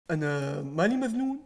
أنا مالي مجنون.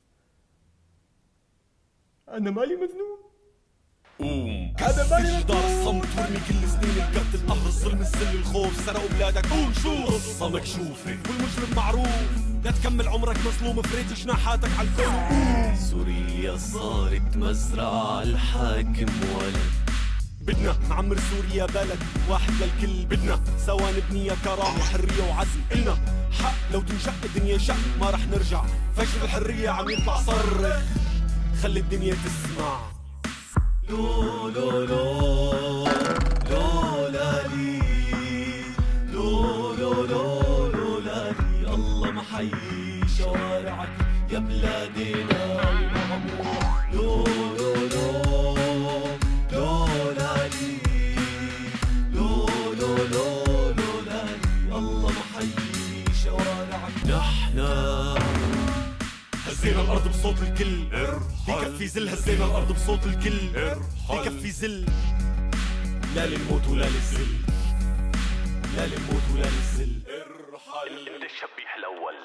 أنا مالي مجنون. قوم أنا مالي جدار مجنون. الصمت وارمي كل سنين القتل، القهر، الظلم، الذل، الخوف، سرقوا بلادك. قول شو قصة مكشوفة والمجرم معروف، لا تكمل عمرك مظلوم، فريت جناحاتك على الكون. سوريا صارت مزرعة، الحاكم ولد. بدنا نعمر سوريا بلد واحد للكل، بدنا سوا نبنيها كرامة وحرية وعزم. إلنا حق لو تنشق الدنيا شق ما رح نرجع، فجر الحرية عم يطلع صرخ، خلي الدنيا تسمع. لو لو لو لولا لي، لو لو لو لولا لي، الله محيي شوارعك يا بلادنا المغمورة. لو لو لو لولا لي، لو لو لو لولا لي، الله محيي شوارعك. نحنا هزينا الارض بصوت الكل، بكفي زل. هزينا الارض بصوت الكل، بكفي زل. لا للموت ولا للزل، لا للموت ولا للزل. ارحل. انت الشبيح الاول.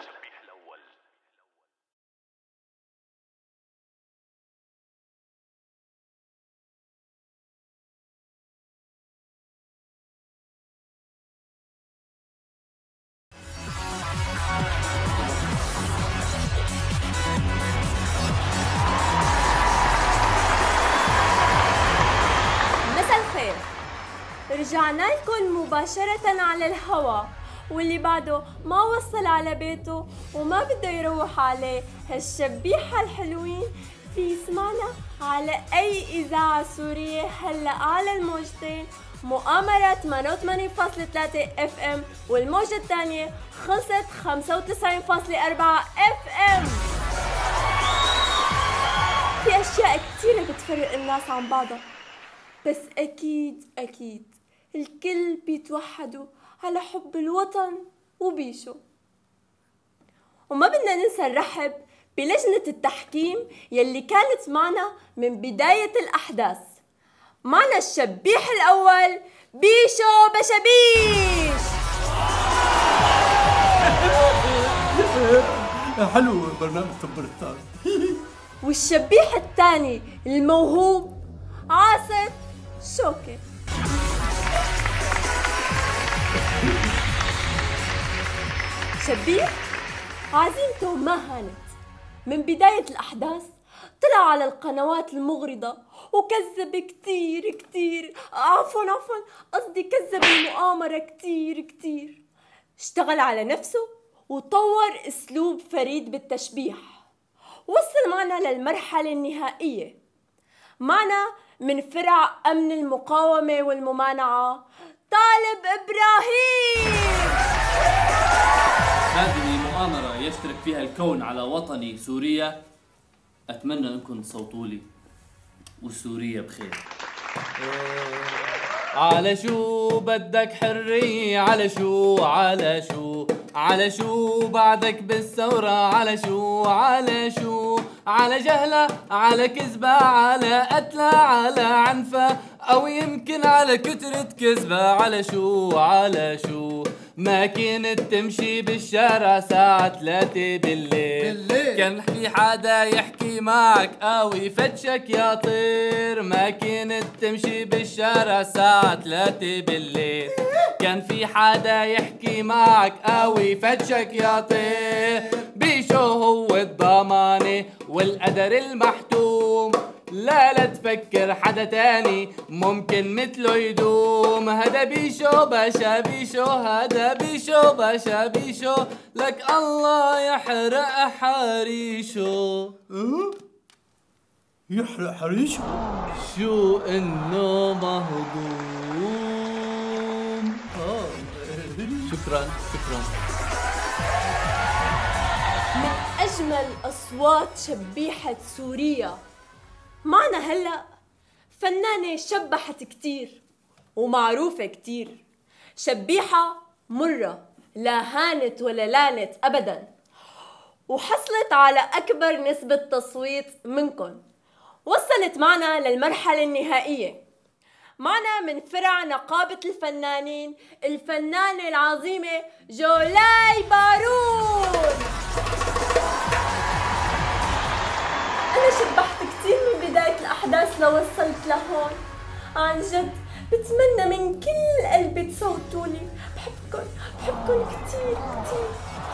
مساء الخير، رجعنا لكم مباشرة على الهوا، واللي بعده ما وصل على بيته وما بده يروح عليه هالشبيحة الحلوين في يسمعنا على أي إذاعة سورية هلأ على الموجتين، مؤامرة 88.3 FM، والموجة الثانية خلصت 95.4 FM. في أشياء كتيرة بتفرق الناس عن بعضها، بس أكيد الكل بيتوحدوا على حب الوطن وبيشو. وما بدنا ننسى نرحب بلجنة التحكيم يلي كانت معنا من بداية الأحداث. معنا الشبيح الأول بيشو بشبيش. حلو برنامج تبرتان. والشبيح الثاني الموهوب عاصف شوكي. شبيح عزيمته ما هانت، من بداية الأحداث طلع على القنوات المغرضة وكذب كتير عفوا قصدي كذب المؤامرة كتير. اشتغل على نفسه وطور اسلوب فريد بالتشبيح، وصل معنا للمرحلة النهائية. معنا من فرع أمن المقاومة والممانعة طالب إبراهيم. هذه مؤامرة يشترك فيها الكون على وطني سوريا، أتمنى أنكم تصوتوا لي وسوريا بخير. على شو بدك حرية؟ على شو على شو بعدك بالثورة؟ على شو على جهلة، على كذبة، على قتلة، على عنفة، أو يمكن على كترة كذبة. على شو ما كنت تمشي بالشارع ساعة 3 بالليل كان في حدا يحكي معك أو يفتشك يا طير. ما كنت تمشي بالشارع ساعة 3 بالليل كان في حدا يحكي معك أو يفتشك يا طير. بيشو هو الضمانة والقدر المحتوم، لا تفكر حدا تاني ممكن مثله يدوم. هذا بيشو باشا بيشو، هذا بيشو باشا بيشو، لك الله يحرق حريشو. يحرق حريشه. شو انه مهضوم. شكرا. من أجمل أصوات شبيحة سوريا معنا هلأ فنانة شبحت كتير ومعروفة كتير، شبيحة مرة لا هانت ولا لانت أبدا، وحصلت على أكبر نسبة تصويت منكن. وصلت معنا للمرحلة النهائية. معنا من فرع نقابة الفنانين الفنانة العظيمة جولاي بارون. لو وصلت لهون عن جد بتمنى من كل قلبي تصوتولي بحبكن كتير كتير.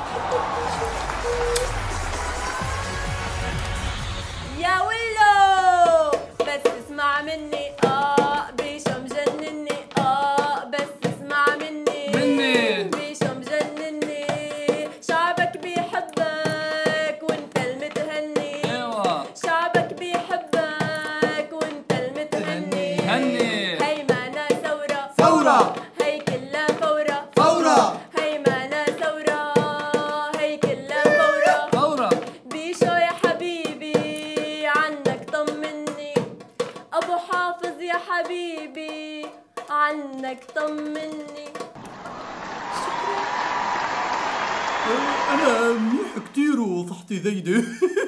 يا ولو بس اسمع مني بيشو مجنني بس اسمع مني بيشو مجنني. شعبك بيحبك وانت المتهني. شعبك بيحبك وانت المتهني. هيمنة ثورة هي كلها فورة هي معنا ثورة هي كلها فورة. بيشو يا حبيبي عنك طمني. أبو حافظ يا حبيبي عنك طمني. أنا منيح كتير وصحتي زايدة.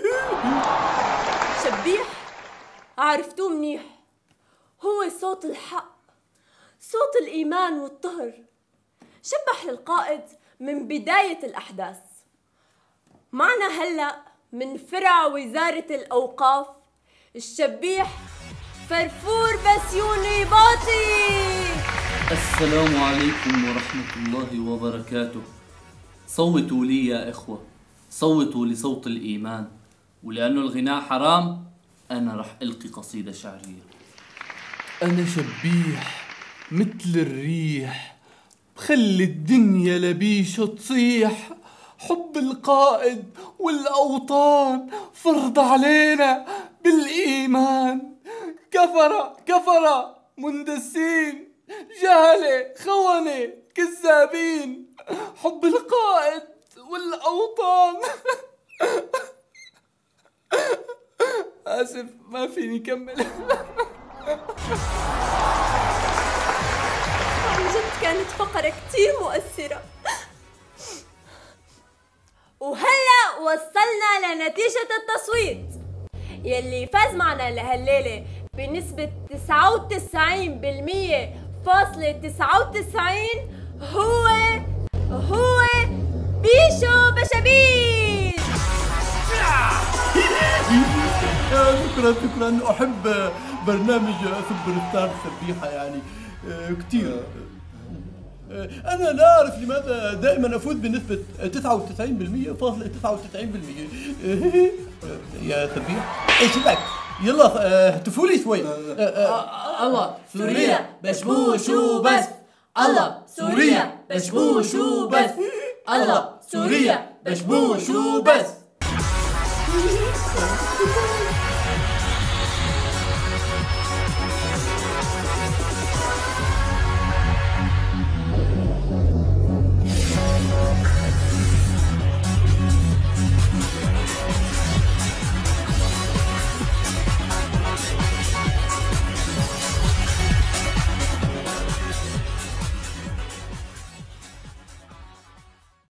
شبيح عرفتوه منيح، هو صوت الحق، صوت الإيمان والطهر. شبح للقائد من بداية الأحداث. معنا هلأ من فرع وزارة الأوقاف الشبيح فرفور بسيوني باطي. السلام عليكم ورحمة الله وبركاته. صوتوا لي يا إخوة، صوتوا لصوت الإيمان، ولأنه الغناء حرام أنا رح ألقي قصيدة شعرية. أنا شبيح مثل الريح بخلي الدنيا لبيشو تصيح. حب القائد والأوطان فرض علينا بالإيمان. كفرة مندسين جهلة خونة كذابين. حب القائد والأوطان. آسف ما فيني كمل. عن جد كانت فقرة كتير مؤثرة. وهلأ وصلنا لنتيجة التصويت يلي فاز معنا لهالليلة بنسبة 99.99 هو بيشو بشبيش. شكرا. أحب برنامج سوبر ستار سبيحة يعني كتير. أنا لا أعرف لماذا دائما أفوز بنسبة 99.99%. يا سبيح إيش لك؟ يلا اهتفوا لي شوي. الله سوريا بشبوش وبس. الله سوريا بشبوش وبس. الله سوريا بشبوش وبس.